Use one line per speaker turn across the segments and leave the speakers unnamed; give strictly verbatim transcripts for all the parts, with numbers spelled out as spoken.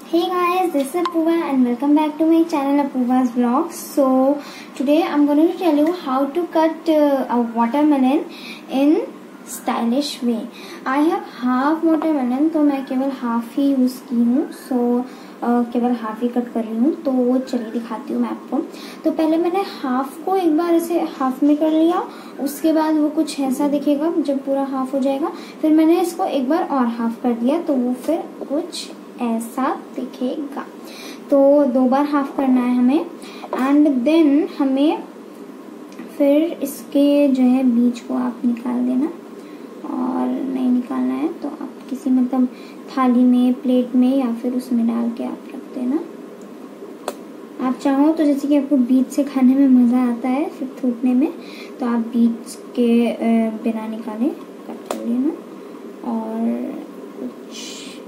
Hey guys, this is Apurva and welcome back to my channel Apurva's Vlogs. So today I'm going to tell you how to cut uh, a watermelon in stylish way. I have half watermelon, तो मैं केवल half ही use की हूँ. So uh, केवल half ही cut कर रही हूँ. तो चलिए दिखाती हूँ मैं आपको. तो पहले मैंने हाफ को एक बार ऐसे हाफ में कर लिया. उसके बाद वो कुछ ऐसा दिखेगा जब पूरा हाफ हो जाएगा. फिर मैंने इसको एक बार और हाफ कर दिया तो वो फिर कुछ ऐसा दिखेगा. तो दो बार हाफ करना है हमें. एंड देन हमें फिर इसके जो है बीज को आप निकाल देना, और नहीं निकालना है तो आप किसी मतलब थाली में, प्लेट में या फिर उसमें डाल के आप रख देना. आप चाहो तो जैसे कि आपको बीज से खाने में मज़ा आता है फिर थूकने में, तो आप बीज के बिना निकाले कट कर लेना. और कुछ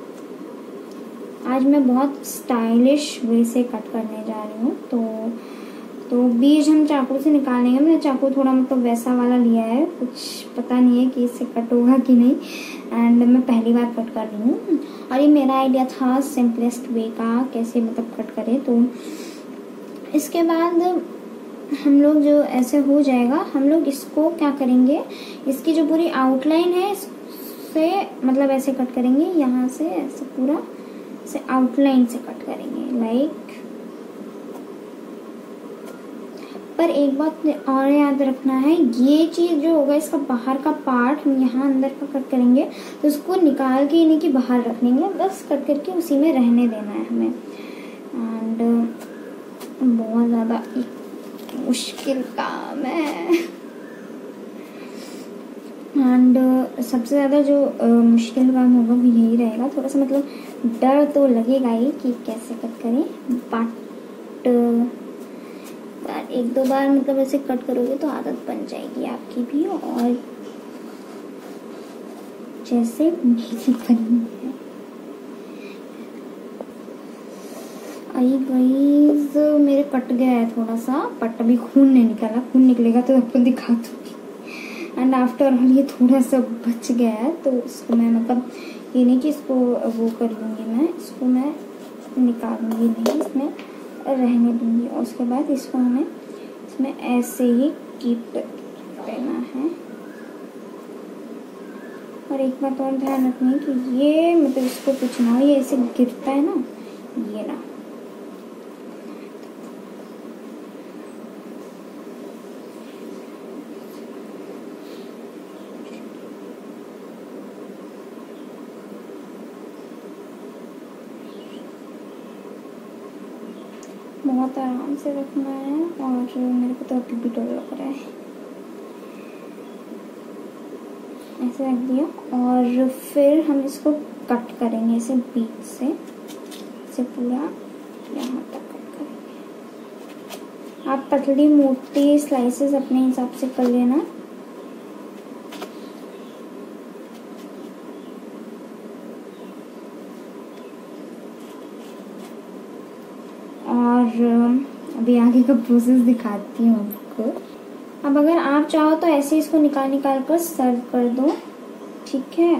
आज मैं बहुत स्टाइलिश वे से कट करने जा रही हूँ. तो तो बीज हम चाकू से निकालेंगे. मैंने चाकू थोड़ा मतलब वैसा वाला लिया है, कुछ पता नहीं है कि इससे कट होगा कि नहीं. एंड मैं पहली बार कट कर रही हूँ और ये मेरा आइडिया था सिंपलेस्ट वे का, कैसे मतलब कट करें. तो इसके बाद हम लोग जो ऐसे हो जाएगा, हम लोग इसको क्या करेंगे, इसकी जो पूरी आउटलाइन है इससे मतलब ऐसे कट करेंगे. यहाँ से ऐसे पूरा से आउटलाइन से कट करेंगे लाइक. पर एक बात और याद रखना है, ये चीज़ जो होगा इसका बाहर का पार्ट हम यहाँ अंदर का कट करेंगे तो उसको निकाल के नहीं कि बाहर रख लेंगे, बस कट करके उसी में रहने देना है हमें. एंड बहुत ज़्यादा मुश्किल काम है. एंड सबसे ज़्यादा जो uh, मुश्किल काम होगा वो यही रहेगा. थोड़ा सा मतलब डर तो लगेगा ही कि कैसे कट करें, बट uh, एक दो बार मतलब ऐसे कट करोगे तो आदत बन जाएगी आपकी भी, और जैसे मेरी बनी है. आई गाइस, मेरे कट गया है थोड़ा सा, बट अभी खून नहीं निकला. खून निकलेगा तो आपको दिखा दूँगी. एंड आफ्टर ऑल ये थोड़ा सा बच गया है तो इसको मैं मतलब ये नहीं कि इसको वो कर लूँगी, मैं इसको मैं निकालूंगी नहीं, इसमें रहने दूँगी. और उसके बाद इसको हमें इसमें ऐसे ही कीप देना है. और एक बात और ध्यान रखनी है कि ये मतलब इसको कुछ ना हो, ये ऐसे गिरता है ना, ये ना. बहुत आराम से रखना है. और मेरे को तो अभी भी डर लग रहा है. ऐसे रख दिया और फिर हम इसको कट करेंगे ऐसे बीच से, से पूरा यहाँ तक कट करेंगे. आप पतली मोटी स्लाइसेस अपने हिसाब से कर लेना. और अभी आगे का प्रोसेस दिखाती हूँ आपको. अब अगर आप चाहो तो ऐसे इसको निकाल निकाल कर सर्व कर दो, ठीक है.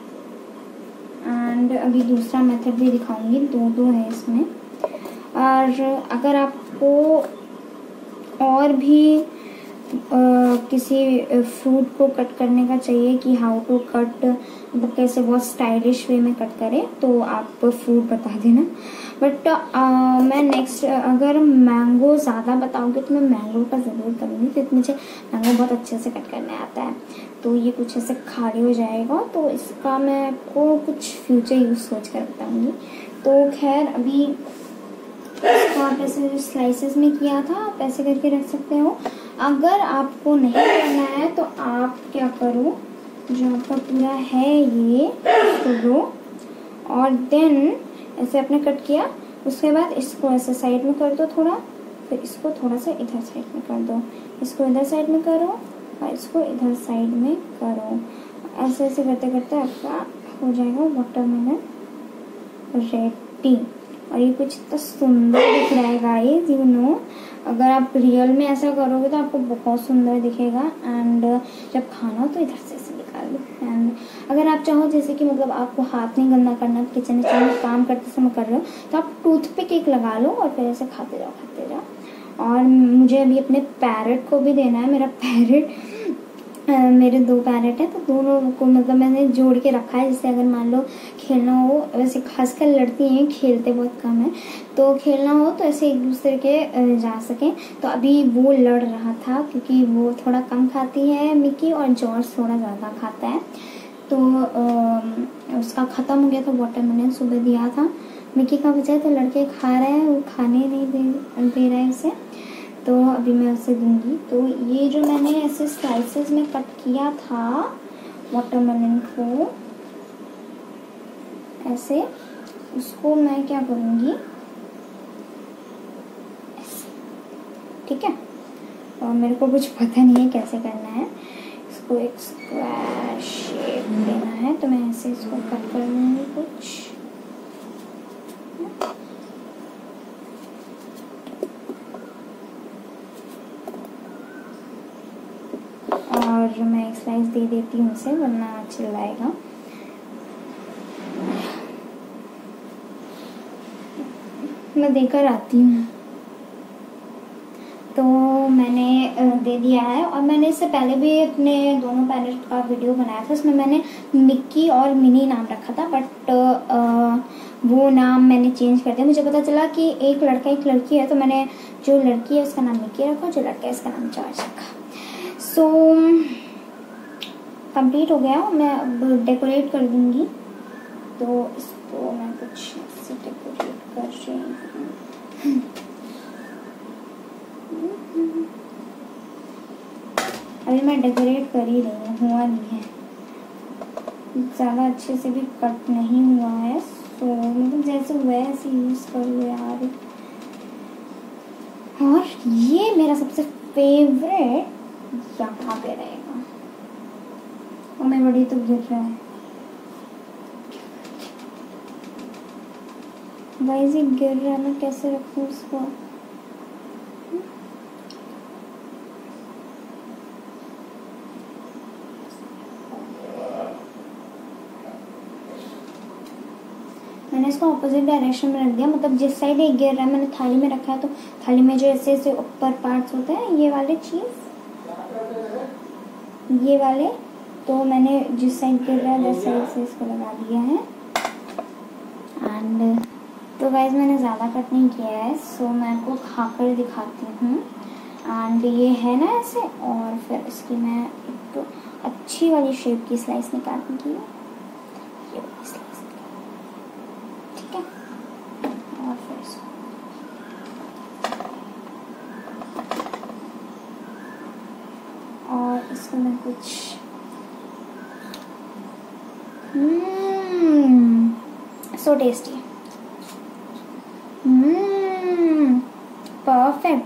एंड अभी दूसरा मेथड भी दिखाऊंगी, दो दो है इसमें. और अगर आपको और भी आ, किसी फ्रूट को कट करने का चाहिए कि हाउ टू कट, मतलब कैसे बहुत स्टाइलिश वे में कट करें, तो आप फ्रूट बता देना. बट मैं नेक्स्ट अगर मैंगो ज़्यादा बताओगे तो मैं मैंगो का ज़रूर करूँगी, क्योंकि मुझे मैंगो बहुत अच्छे से कट करने आता है. तो ये कुछ ऐसे खाली हो जाएगा, तो इसका मैं आपको कुछ फ्यूचर यूज़ सोच कर बताऊँगी. तो खैर अभी इसको आप ऐसे स्लाइसेस में किया था, आप ऐसे करके रख सकते हो. अगर आपको नहीं करना है तो आप क्या करो, जो आपका पूरा है ये तो लो, और देन ऐसे आपने कट किया. उसके बाद इसको ऐसे साइड में कर दो थोड़ा, फिर इसको थोड़ा सा इधर साइड में कर दो, इसको इधर साइड में करो और इसको इधर साइड में करो. ऐसे ऐसे करते करते आपका हो जाएगा वाटरमेलन रेडी. और ये कुछ इतना सुंदर दिख रहा है गाइस, यू नो. अगर आप रियल में ऐसा करोगे तो आपको बहुत सुंदर दिखेगा. एंड जब खाना हो तो इधर से ऐसे निकाल लो. एंड अगर आप चाहो जैसे कि मतलब आपको हाथ नहीं गंदा करना, किचन में काम करते समय कर रहे हो, तो आप टूथपिक एक लगा लो और फिर ऐसे खाते जाओ खाते जाओ। और मुझे अभी अपने पैरेट को भी देना है। मेरा पैरेट मेरे दो पैरेट है, तो दोनों को मतलब मैंने जोड़ के रखा है, जिससे अगर मान लो खेलना हो, वैसे खासकर लड़ती हैं, खेलते बहुत कम है, तो खेलना हो तो ऐसे एक दूसरे के जा सकें। तो अभी वो लड़ रहा था क्योंकि वो थोड़ा कम खाती है मिकी और जॉर्ज थोड़ा ज़्यादा खाता है। तो आ, उसका ख़त्म हो गया था वाटरमेलन, सुबह दिया था। मिकी का बचा है तो लड़के खा रहे हैं, वो खाने नहीं दे दे रहे हैं उसे, तो अभी मैं उसे दूंगी। तो ये जो मैंने ऐसे स्लाइसेस में कट किया था वाटरमेलन को ऐसे, उसको मैं क्या करूँगी ठीक है। और मेरे को कुछ पता नहीं है कैसे करना है, इसको एक स्क्वायर शेप देना है, तो मैं ऐसे इसको कट कर लूँगी कुछ। और मैं एक स्लाइस दे देती हूँ उसे, वरना चिल्लाएगा। मैं देकर आती हूँ। तो मैंने दे दिया है, और मैंने इससे पहले भी अपने दोनों पैरेट का वीडियो बनाया था, उसमें मैंने मिक्की और मिनी नाम रखा था, बट वो नाम मैंने चेंज कर दिया। मुझे पता चला कि एक लड़का एक लड़की है, तो मैंने जो लड़की है उसका नाम मिक्की रखा, जो लड़का है उसका नाम जॉर्ज रखा। सो कंप्लीट हो गया। मैं अब डेकोरेट कर दूंगी, तो इसको मैं कुछ ऐसे डेकोरेट कर रही हूँ। अभी मैं डेकोरेट कर ही रही हूँ, हुआ नहीं है ज़्यादा अच्छे से, भी कट नहीं हुआ है। सो मतलब जैसे वैसे यूज़ करो यार। और ये मेरा सबसे फेवरेट यहाँ पे रहेगा। और मैं बड़ी तो गिर रहा है, वाइज ही गिर रहा है, मैं कैसे रखूँ इसको। मैंने इसको ऑपोजिट डायरेक्शन में रख दिया, मतलब जिस साइड ये गिर रहा है मैंने थाली में रखा है, तो थाली में जो ऐसे ऐसे ऊपर पार्ट्स होते हैं ये वाले चीज़, ये वाले, तो मैंने जिस साइड गिर रहा है वैसे ऐसे इसको लगा दिया है। एंड तो गाइस मैंने ज़्यादा कट नहीं किया है, सो मैं आपको खाकर दिखाती हूँ। एंड ये है ना ऐसे, और फिर इसकी मैं एक अच्छी वाली शेप की स्लाइस निकालूंगी, ये वाली स्लाइस, ठीक है। और फिर इसको और इसको मैं कुछ सो टेस्टी, परफेक्ट।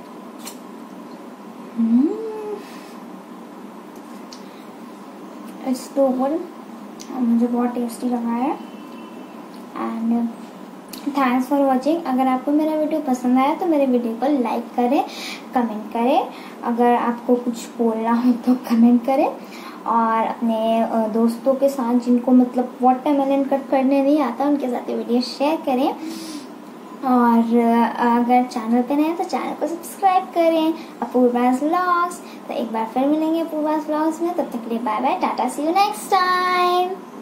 इट्स तो मुझे बहुत टेस्टी लगा है। And thanks for watching. अगर आपको मेरा वीडियो पसंद आया तो मेरे वीडियो को लाइक करें, कमेंट करें, अगर आपको कुछ बोलना हो तो कमेंट करें, और अपने दोस्तों के साथ जिनको मतलब वाटरमेलन कट करने नहीं आता उनके साथ ये वीडियो शेयर करें। और अगर चैनल पे नए हैं तो चैनल को सब्सक्राइब करें, अपूर्वास व्लॉग्स। तो एक बार फिर मिलेंगे अपूर्वास व्लॉग्स में, तब तक के लिए bye bye, tata, see you next time.